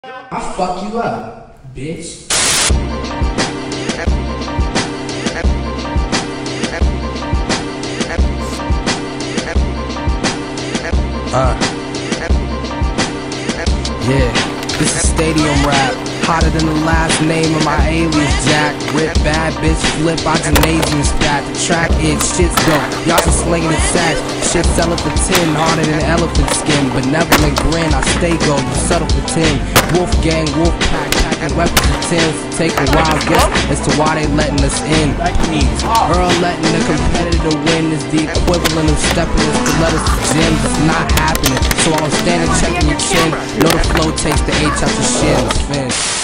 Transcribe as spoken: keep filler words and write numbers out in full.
I'll fuck you up, bitch. Uh, yeah, this is stadium rap. Hotter than the last name of my alias, Jack. Rip bad bitch, flip out gymnasium stat. The track is shit's dope. Y'all just slinging the sash. Shit sell it for ten, harder than elephant skin. Benevolent grin, I stay gold, you settle for ten. Wolf gang, wolf pack, packing weapons for tens. Take a wild guess as to why they letting us in. Earl letting the competitor win is the equivalent of stepping us to let us to gyms. It's not happening, so I'm standing checking your chin. Know the flow takes the H out your shins. Finish.